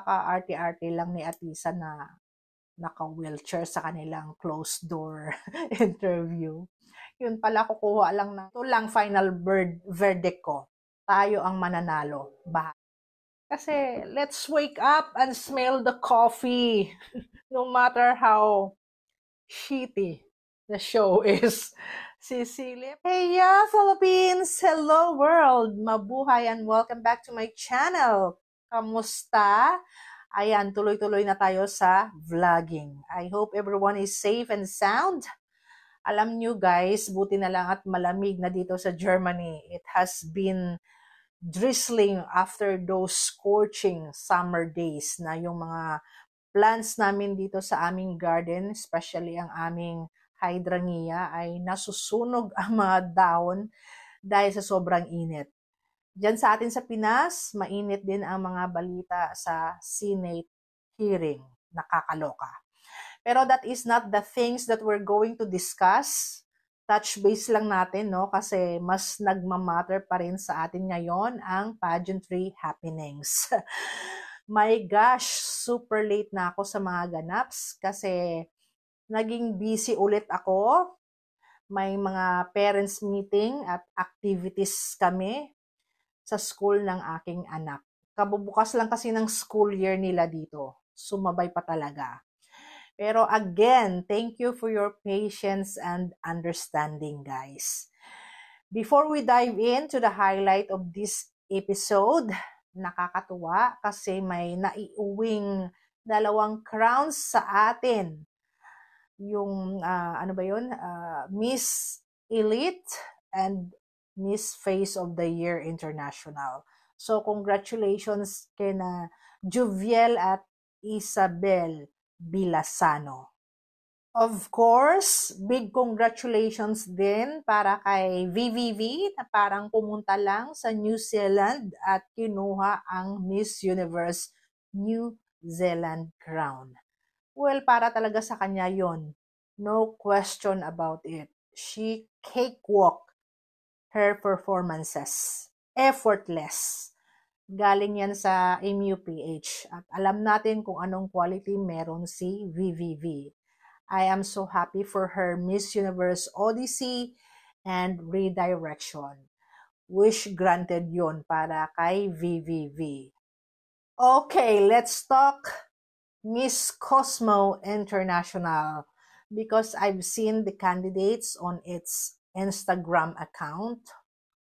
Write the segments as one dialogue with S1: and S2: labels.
S1: Napaka-arte-arte lang ni Atisa na naka-wheelchair sa kanilang closed door interview. Yun pala, kukuha lang ng ito lang final verdict ko. Tayo ang mananalo. Kasi let's wake up and smell the coffee. No matter how shitty the show is. Cecilia. Hey yeah, Philippines! Hello world! Mabuhay and welcome back to my channel. Kamusta? Ayan, tuloy-tuloy na tayo sa vlogging. I hope everyone is safe and sound. Alam nyo guys, buti na lang at malamig na dito sa Germany. It has been drizzling after those scorching summer days na yung mga plants namin dito sa aming garden, especially ang aming hydrangea, ay nasusunog ang mga dahon dahil sa sobrang init. Diyan sa atin sa Pinas, mainit din ang mga balita sa Senate hearing. Nakakaloka. Pero that is not the things that we're going to discuss. Touch base lang natin, no? Kasi mas nagmamatter pa rin sa atin ngayon ang pageantry happenings. My gosh, super late na ako sa mga ganaps kasi naging busy ulit ako. May mga parents meeting at activities kami sa school ng aking anak. Kabubukas lang kasi ng school year nila dito. Sumabay pa talaga. Pero again, thank you for your patience and understanding, guys. Before we dive into the highlight of this episode, nakakatuwa kasi may naiuwing 2 crowns sa atin. Yung, ano ba yun? Miss Elite and Miss Face of the Year International. So, congratulations kina Juviel at Isabel Bilasano. Of course, big congratulations din para kay VVV na parang pumunta lang sa New Zealand at kinuha ang Miss Universe New Zealand crown. Well, para talaga sa kanya yon. No question about it. She cakewalk her performances. Effortless. Galing yan sa MUPH. At alam natin kung anong quality meron si VVV. I am so happy for her Miss Universe Odyssey and Redirection. Wish granted yon para kay VVV. Okay, let's talk Miss Cosmo International because I've seen the candidates on its Instagram account.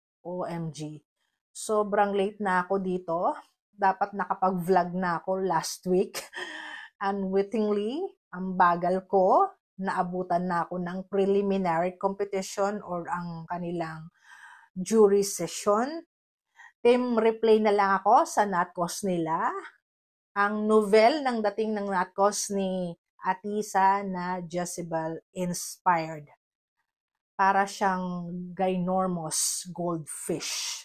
S1: OMG. Sobrang late na ako dito. Dapat nakapag-vlog na ako last week. Unwittingly, ang bagal ko, naabutan na ako ng preliminary competition or ang kanilang jury session. Team replay na lang ako sa Natcos nila. Ang novel ng dating ng Natcos ni Atisa na Jezebel inspired. Para siyang ginormous goldfish.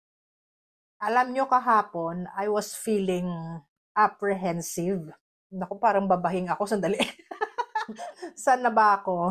S1: Alam nyo kahapon, I was feeling apprehensive. Naku, parang babahing ako. Sandali. Saan na ba ako?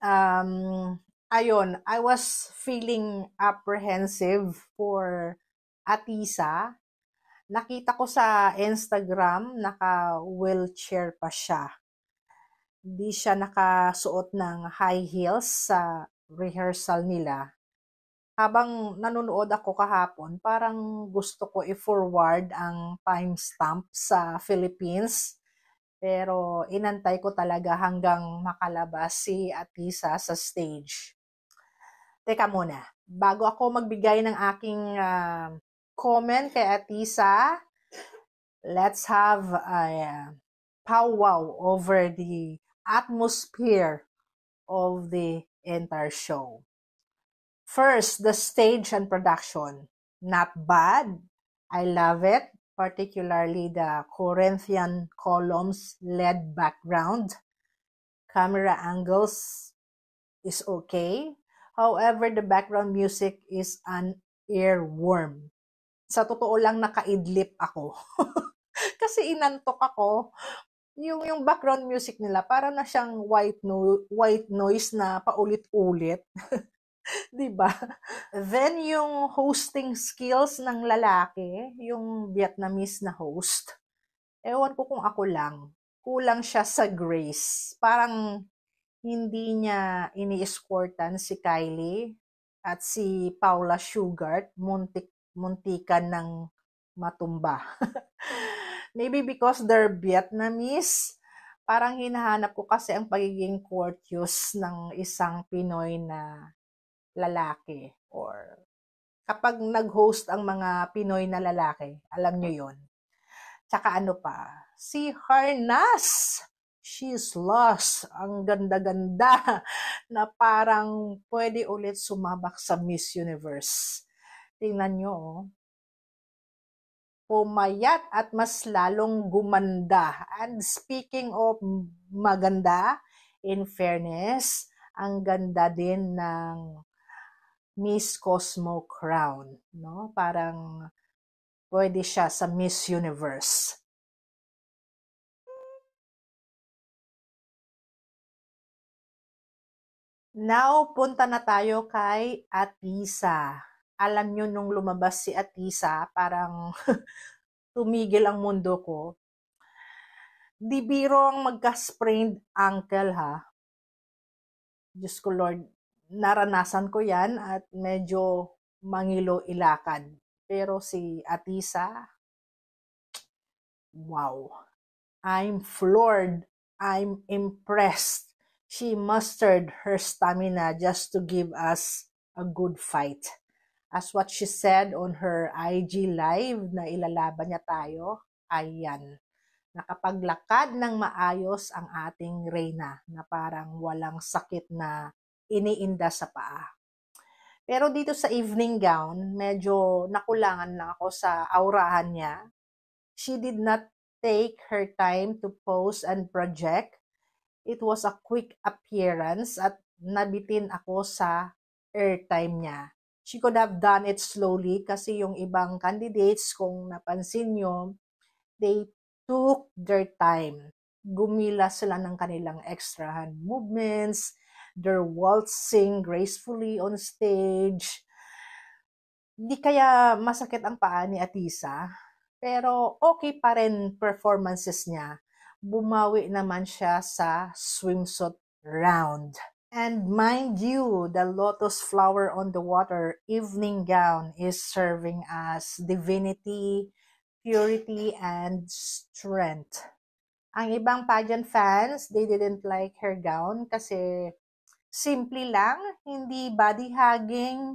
S1: Ayun, I was feeling apprehensive for Atisa. Nakita ko sa Instagram, naka-wheelchair pa siya. Hindi siya nakasuot ng high heels sa rehearsal nila. Habang nanonood ako kahapon, parang gusto ko i-forward ang timestamp sa Philippines. Pero inantay ko talaga hanggang makalabas si Atisa sa stage. Teka muna, bago ako magbigay ng aking comment kay Atisa, let's have a powwow over the atmosphere of the entire show. First, the stage and production. Not bad. I love it, particularly the Corinthian columns LED background. Camera angles is okay. However, the background music is an earworm. Sa totoo lang, nakaidlip ako. Kasi inantok ako. Yung background music nila, para na siyang white noise na paulit-ulit. Diba? Then, yung hosting skills ng lalaki, yung Vietnamese na host, Ewan ko kung ako lang. Kulang siya sa grace. Parang hindi niya ini-escortan si Kylie at si Paula Shugart, muntikan ng matumba. Maybe because they're Vietnamese, parang hinahanap ko kasi ang pagiging courteous ng isang Pinoy na lalaki. Or kapag nag-host ang mga Pinoy na lalaki, alam nyo yon. Tsaka ano pa, si Harnas. She's lost. Ang ganda-ganda na parang pwede ulit sumabak sa Miss Universe. Tingnan nyo, oh. Pumayat at mas lalong gumanda. And speaking of maganda, in fairness, ang ganda din ng Miss Cosmo Crown, no? Parang pwede siya sa Miss Universe. Now, punta na tayo kay Atisa. Alam nyo, nung lumabas si Atisa, parang tumigil ang mundo ko. Di biro ang magka-sprained ankle, ha? Diyos ko Lord, naranasan ko yan at medyo mangilo ilakad. Pero si Atisa, wow. I'm floored. I'm impressed. She mustered her stamina just to give us a good fight. As what she said on her IG live na ilalaban niya tayo, ayan. Nakapaglakad ng maayos ang ating Reyna na parang walang sakit na iniinda sa paa. Pero dito sa evening gown, medyo nakulangan na ako sa aurahan niya. She did not take her time to pose and project. It was a quick appearance at nabitin ako sa airtime niya. She could have done it slowly kasi yung ibang candidates, kung napansin nyo, they took their time. Gumila sila ng kanilang extra hand movements, they're waltzing gracefully on stage. Di kaya masakit ang paa ni Atisa, pero okay pa rin performances niya. Bumawi naman siya sa swimsuit round. And mind you, the lotus flower on the water evening gown is serving as divinity, purity, and strength. Ang ibang pageant fans, they didn't like her gown kasi simple lang, hindi body hugging,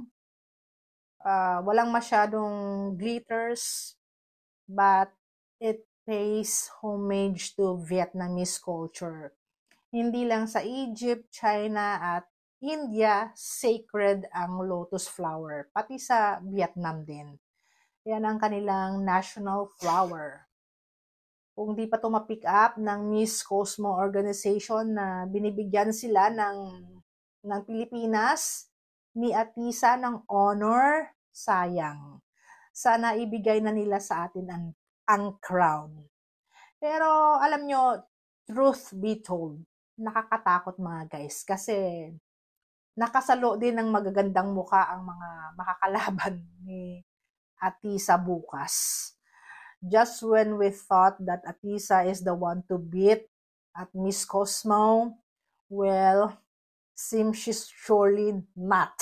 S1: walang masyadong glitters, but it pays homage to Vietnamese culture. Hindi lang sa Egypt, China, at India, sacred ang lotus flower, pati sa Vietnam din. Yan ang kanilang national flower. Kung di pa ito ma-pick up ng Miss Cosmo Organization na binibigyan sila ng Pilipinas, ni Atisa ng honor, sayang. Sana ibigay na nila sa atin ang crown. Pero alam nyo, truth be told, nakakatakot mga guys kasi nakasalo din ng magagandang muka ang mga makakalaban ni Atisa bukas. Just when we thought that Atisa is the one to beat at Miss Cosmo, well, seems she's surely not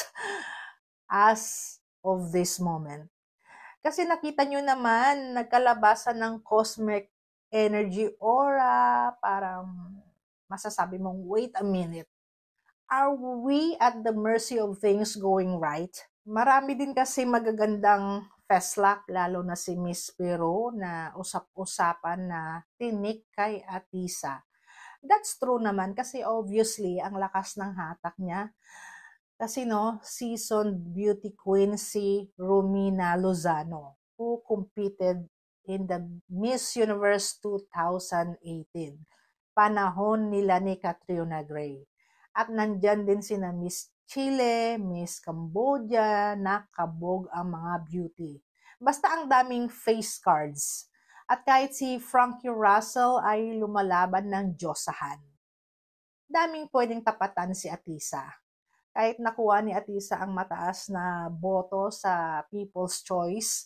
S1: as of this moment. Kasi nakita nyo naman, nagkalabasan ng cosmic energy aura, parang masasabi mong, wait a minute, are we at the mercy of things going right? Marami din kasi magagandang festlak, lalo na si Miss Pero na usap-usapan na tinik kay Atisa. That's true naman kasi obviously ang lakas ng hatak niya. Kasi no, seasoned beauty queen si Romina Lozano who competed in the Miss Universe 2018. Panahon nila ni Catriona Gray. At nandyan din sina Miss Chile, Miss Cambodia, nakabog ang mga beauty. Basta ang daming face cards. At kahit si Frankie Russell ay lumalaban ng Diyosahan. Daming pwedeng tapatan si Atisa. Kahit nakuha ni Atisa ang mataas na boto sa People's Choice,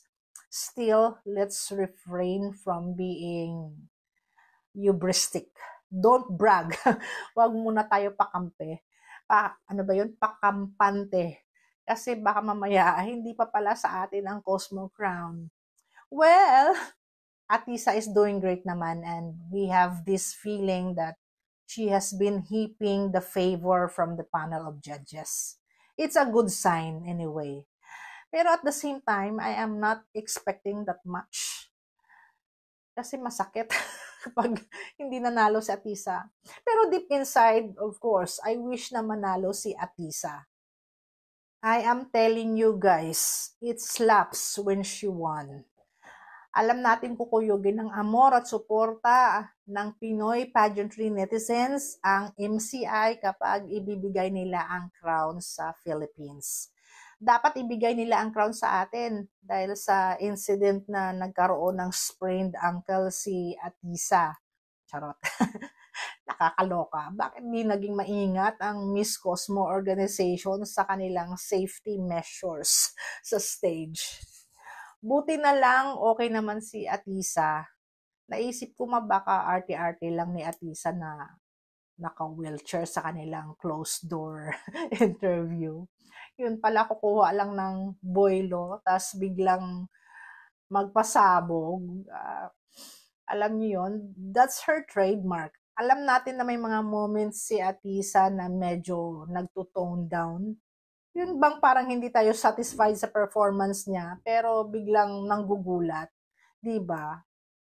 S1: Still, let's refrain from being hubristic. Don't brag. Huwag muna tayo pakampe. Ano ba yun? Pakampante. Kasi baka mamaya, hindi pa pala sa atin ang Cosmo Crown. Well, Atisa is doing great naman, and we have this feeling that she has been heaping the favor from the panel of judges. It's a good sign anyway. Pero at the same time, I am not expecting that much. Kasi masakit kapag hindi nanalo si Atisa. Pero deep inside, of course, I wish na manalo si Atisa. I am telling you guys, it slaps when she won. Alam natin kukuyugin ng amor at suporta ng Pinoy pageantry netizens ang MCI kapag ibibigay nila ang crown sa Philippines. Dapat ibigay nila ang crown sa atin dahil sa incident na nagkaroon ng sprained ankle si Atisa. Charot. Nakakaloka. Bakit di naging maingat ang Miss Cosmo organization sa kanilang safety measures sa stage? Buti na lang okay naman si Atisa. Naisip ko baka arte-arte lang ni Atisa na naka-wheelchair sa kanilang closed door interview. Yun pala, kukuha lang ng boylo, tas biglang magpasabog. Alam niyo yun, that's her trademark. Alam natin na may mga moments si Atisa na medyo nagto-tone down. Yun bang parang hindi tayo satisfied sa performance niya, pero biglang nanggugulat. Diba?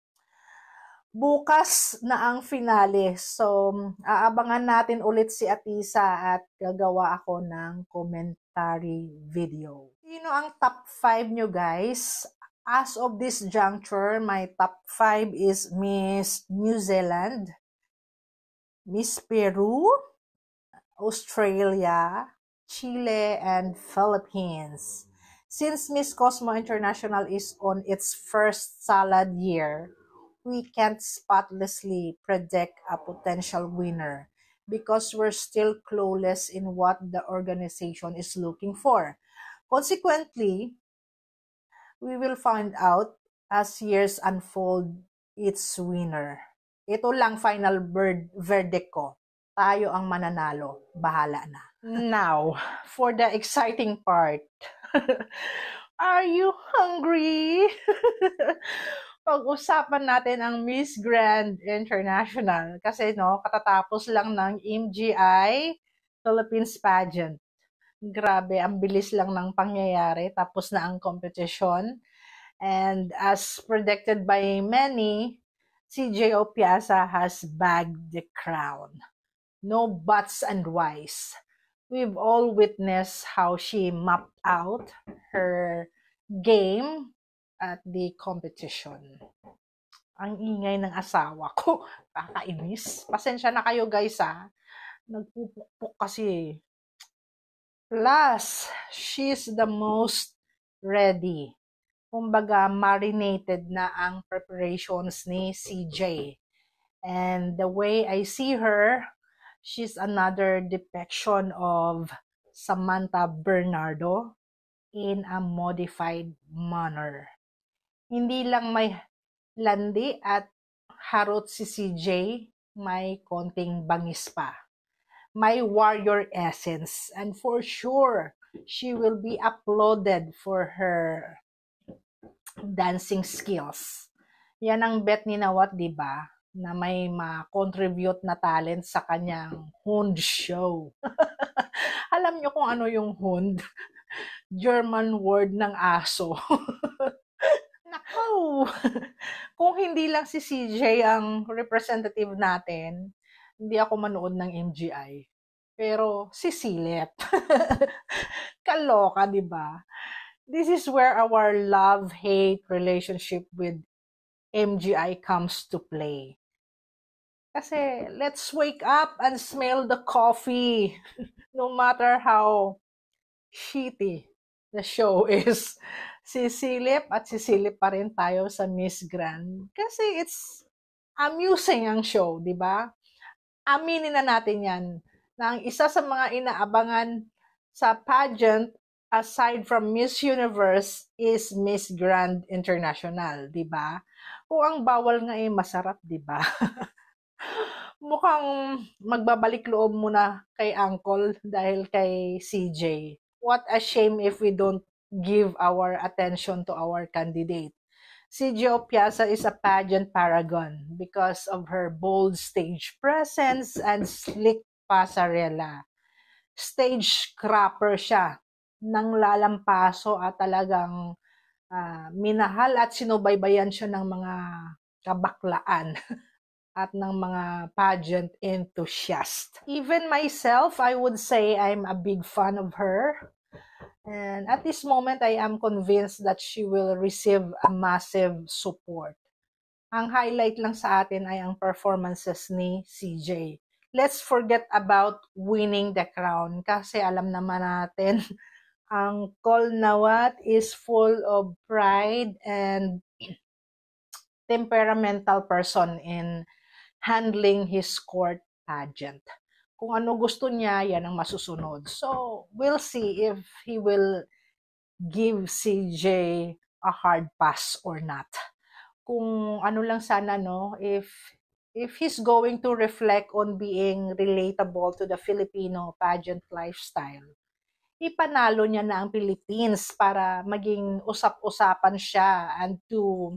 S1: Bukas na ang finale. So, aabangan natin ulit si Atisa at gagawa ako ng commentary video. Sino ang top 5 nyo guys? As of this juncture, my top 5 is Miss New Zealand, Miss Peru, Australia, Chile, and Philippines. Since Miss Cosmo International is on its first solid year, we can't spotlessly predict a potential winner because we're still clueless in what the organization is looking for. Consequently, we will find out as years unfold its winner. Ito lang final verdict ko. Tayo ang mananalo. Bahala na. Now, for the exciting part. Are you hungry? Pag-usapan natin ang Miss Grand International kasi katatapos lang ng MGI Philippines pageant. Grabe, ang bilis lang ng pangyayari, tapos na ang competition. And as predicted by many, si J.O. Piazza has bagged the crown. No buts and whys. We've all witnessed how she mapped out her game at the competition. Ang ingay ng asawa ko. Kakainis. Pasensya na kayo guys ha. Nagpupukpuk kasi. Plus, she's the most ready. Kumbaga, marinated na ang preparations ni CJ. And the way I see her, she's another depiction of Samantha Bernardo in a modified manner. Hindi lang may landi at harot si CJ, may konting bangis pa. May warrior essence, and for sure, she will be applauded for her dancing skills. Yan ang bet ni Nawat, di ba? Na may ma-contribute na talent sa kanyang Hund show. Alam nyo kung ano yung Hund? German word ng aso. Nakaw! Kung hindi lang si CJ ang representative natin, hindi ako manood ng MGI. Pero si Silip. Kaloka, di ba? This is where our love-hate relationship with MGI comes to play. Kasi let's wake up and smell the coffee. No matter how shitty the show is. Sisilip at sisilip pa rin tayo sa Miss Grand. Kasi it's amusing ang show, di ba? Aminin na natin yan na ang isa sa mga inaabangan sa pageant aside from Miss Universe is Miss Grand International, di ba? Kung ang bawal nga ay masarap, di ba? Mukhang magbabalik loob muna kay Uncle dahil kay CJ. What a shame if we don't give our attention to our candidate. CJ Opiasa is a pageant paragon because of her bold stage presence and slick pasarela. Stage crapper siya nang lalampaso at talagang minahal at sinubaybayan siya ng mga kabaklaan at ng mga pageant enthusiast. Even myself, I would say I'm a big fan of her. And at this moment, I am convinced that she will receive a massive support. Ang highlight lang sa atin ay ang performances ni CJ. Let's forget about winning the crown kasi alam naman natin ang Kolnawat is full of pride and temperamental person in handling his court pageant. Kung ano gusto niya, yan ang masusunod. So, we'll see if he will give CJ a hard pass or not. Kung ano lang sana, no, if he's going to reflect on being relatable to the Filipino pageant lifestyle, ipanalo niya na ang Philippines para maging usap-usapan siya and to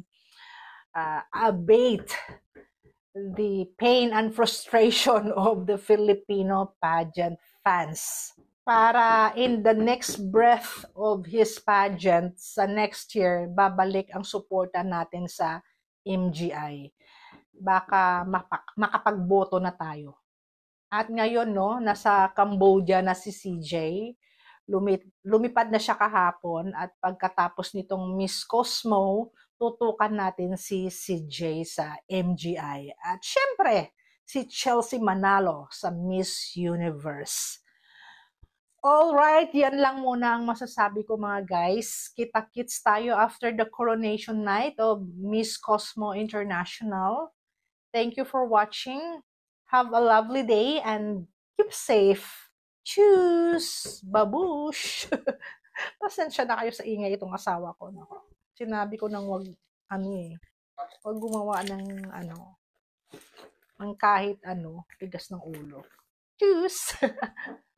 S1: abate the pain and frustration of the Filipino pageant fans. Para in the next breath of his pageant sa next year, babalik ang suporta natin sa MGI. Baka makapagboto na tayo. At ngayon, no, nasa Cambodia na si CJ. Lumipad na siya kahapon at pagkatapos nitong Miss Cosmo, tutukan natin si CJ sa MGI. At syempre, si Chelsea Manalo sa Miss Universe. Alright, yan lang muna ang masasabi ko mga guys. Kita-kits tayo after the coronation night of Miss Cosmo International. Thank you for watching. Have a lovely day and keep safe. Choose! Babush! Pasensya na kayo sa ingay itong asawa ko. No? Sinabi ko nang wag gumawa ng ng kahit tigas ng ulo. Choose!